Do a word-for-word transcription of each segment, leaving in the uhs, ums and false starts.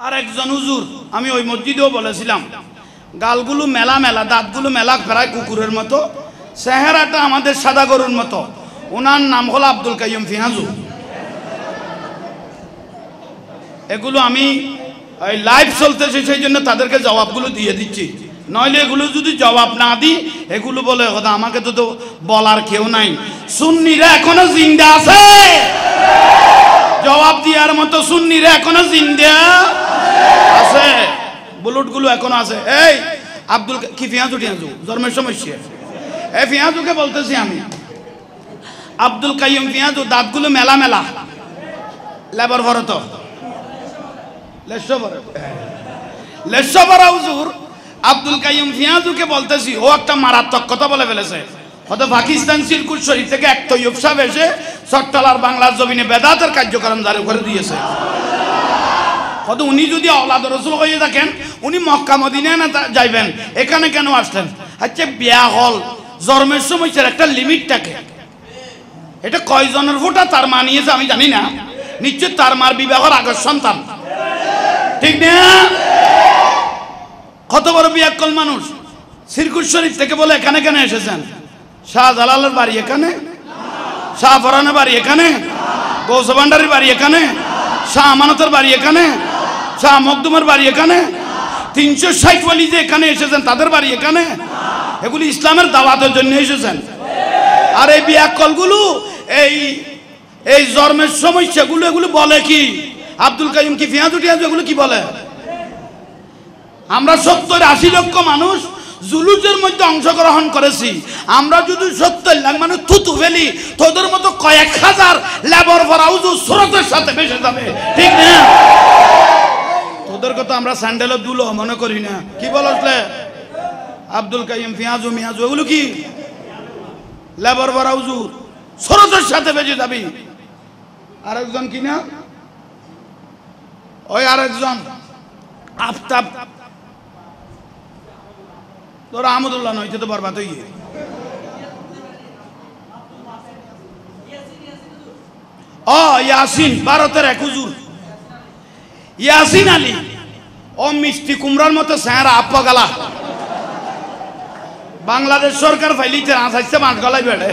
আর একজন হুজুর আমি ওই মসজিদেও বলেছিলাম গালগুলো মেলা মেলা দাঁতগুলো মেলা প্রায় কুকুরের মতো চেহারাটা আমাদের সাদা গরুর মতো ওনার নাম হলো আব্দুল কাইয়ুম ফিয়াজু এগুলো আমি ওই লাইভ চলতেছে সেই জন্য তাদেরকে জবাবগুলো দিয়ে দিচ্ছি নইলে এগুলো যদি জবাব না দিই এগুলো বলে কথা আমাকে তো তো বলার কেউ নাই সুন্নিরা এখনো জিন্দা আছে জবাব দেওয়ার মতো সুন্নিরা এখনো জিন্দা আছে বুলেটগুলো এখনো আছে এই আব্দুল কি ফিয়াজু টিয়াজু জন্মের সমস্যা এই ফিয়াজুকে বলতেছি আমি আব্দুল কাইয়ুম ফিয়াজু দাঁতগুলো মেলা মেলা লেবার ভরত লেশবরা হুজুর আব্দুল কাইয়ুম ফিয়াজুকে বলতেছি ও একটা মারাত্মক কথা বলে ফেলেছে হয়তো পাকিস্তান সিরকুট শরীফ থেকে এক তৈয়ব সাহেব এসে চট্টলার বাংলার জমিনে বেদাতের কার্যক্রম জারি করে দিয়েছে হয়তো উনি যদি আওলাদ রাসূল হয়ে থাকেন উনি মক্কা মদিনায় না যাইবেন এখানে কেন আসলেন আচ্ছা বিয়া হল জন্মের সমস্যার একটা লিমিট থাকে এটা কয়জনের ফোটা তার মা নিয়েছে আমি জানি না নিশ্চয় তার মার বিবাহের আগের সন্তান ঠিক না কত বড় বিয়াক্কল মানুষ সিরকুট শরীফ থেকে বলে এখানে কেন এসেছেন শাহজালালের বাড়ি এখানে শাহ ফরানের বাড়ি এখানে গৌস ভান্ডারির বাড়ি এখানে শাহ আমানতের বাড়ি এখানে শাহ মখদুমের বাড়ি এখানে তিনশো ষাট ওয়ালি যে এখানে এসেছেন তাদের বাড়ি এখানে এগুলি ইসলামের দাওয়াতের জন্য এসেছেন আর এই বিয়াক্কলগুলো এই এই জন্মের সমস্যাগুলো এগুলো বলে কি আব্দুল কাইয়ুম কি ফিয়াজু টিয়াজু এগুলো কি বলে আমরা সত্তর আশি লক্ষ মানুষ জুলুসের মধ্যে অংশগ্রহণ করেছি আমরা যদি সত্তর লাখ মানুষ থুতু ফেলি তোদের মতো কয়েক হাজার লেবার ফরাউজু সুরতের সাথে ভেসে যাবে ঠিক না তোদের কথা আমরা স্যান্ডেলও দুলো মনে করি না কি বললে আব্দুল কাইয়ুম ফিয়াজু মিয়াজু এগুলো কি লেবার ফরাউজু সুরতের সাথে ভেসে যাবি আরেকজন কি না ওই আরেকজন আফতাব তোর আহমদুল্লাহ নয় তো বরবাদ হয়ে গিয়ে ও ইয়াসিন ভারতের এক হুজুর ইয়াসিন আলী ও মিষ্টি কুমড়ার মতো স্যাঁরা আপা গালা বাংলাদেশ সরকার ফাইলিতে আসাইছে মাঠ গলায় বেড়ে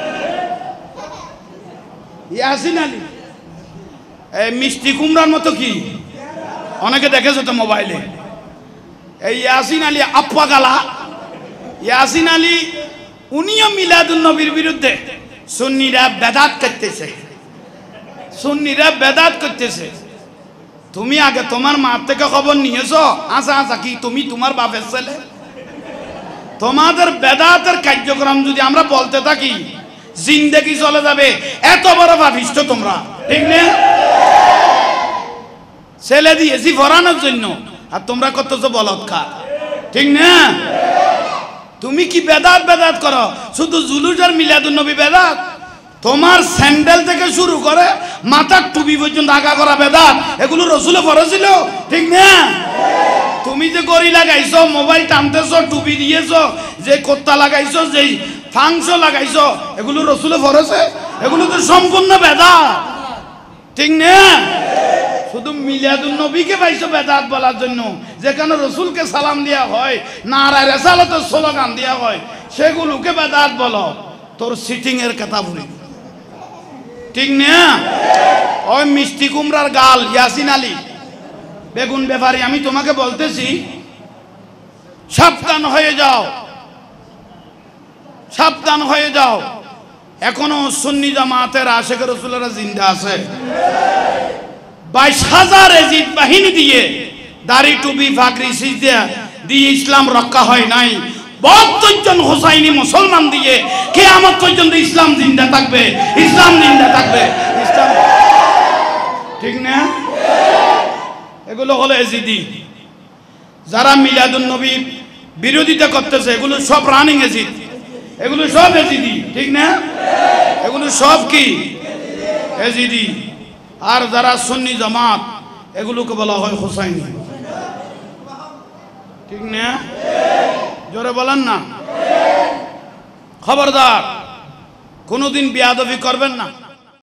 ইয়াসিন আলী এই মিষ্টি কুমড়ার মতো কি অনেকে দেখেছো তো মোবাইলে এই ইয়াসিন আলী আপা গালা ইয়াসিন আলী উনিও মিলাদুন নবীর বিরুদ্ধে সুন্নিরা বেদাত করতেছে সুন্নিরা বেদাত করতেছে তুমি আগে তোমার মা থেকে খবর নিয়েছো আচ্ছা আচ্ছা কি তুমি তোমার বাপের ছেলে তোমাদের বেদাতের কার্যক্রম যদি আমরা বলতে থাকি জিন্দেগি চলে যাবে এত বড় ভাবিষ্ট তোমরা ঠিক না ছেলে দিয়েছি ফরানোর জন্য আর তোমরা করতেছো বলৎকার ঠিক না তুমি কি বেদাত বেদাত করো শুধু জুলুস আর মিলাদুন নবী বেদাত তোমার স্যান্ডেল থেকে শুরু করে মাথার টুপি পর্যন্ত আগা করা বেদাত এগুলো রসুলে ফরছিল ঠিক না তুমি যে গড়ি লাগাইছো মোবাইল টানতেছো টুপি দিয়েছো যে কোত্তা লাগাইছো যে ফাংস লাগাইছো এগুলো রসুলে ফরছে এগুলো তো সম্পূর্ণ বেদাত ঠিক না শুধু মিলাদুন নবীকে পাইছো বেদাত বলার জন্য যেখানে রসুলকে সালাম দেওয়া হয় নারায় রেসালাতের স্লোগান দেওয়া হয় সেগুলোকে বেদাত বলো তোর সিটিং এর কথা বলি ঠিক না ওই মিষ্টি কুমড়ার গাল ইয়াসিন আলী বেগুন ব্যাপারী আমি তোমাকে বলতেছি সাবধান হয়ে যাও সাবধান হয়ে যাও এখনো সুন্নি জামাতের আশেখ রাসূলুল্লাহ জিন্দা আছে বাইশ হাজার এজিদ বাহিনী দিয়ে দাড়ি টুপি ফাকরি সিজদা দিয়ে ইসলাম রক্ষা হয় নাই বাহাত্তর জন হোসাইনি মুসলমান দিয়ে কিয়ামত পর্যন্ত ইসলাম জিন্দা থাকবে ইসলাম জিন্দা থাকবে ইসলাম ঠিক না এগুলো হলো এজিদি যারা মিলাদুন নবীর বিরোধিতা করতেছে এগুলো সব রানিং এজিদ এগুলো সব এজিদি ঠিক না এগুলো সব কি এজিদি আর যারা সুন্নি জামাত এগুলোকে বলা হয় হোসাইনি ঠিক না জোরে বলেন না খবরদার কোনোদিন বেয়াদবি করবেন না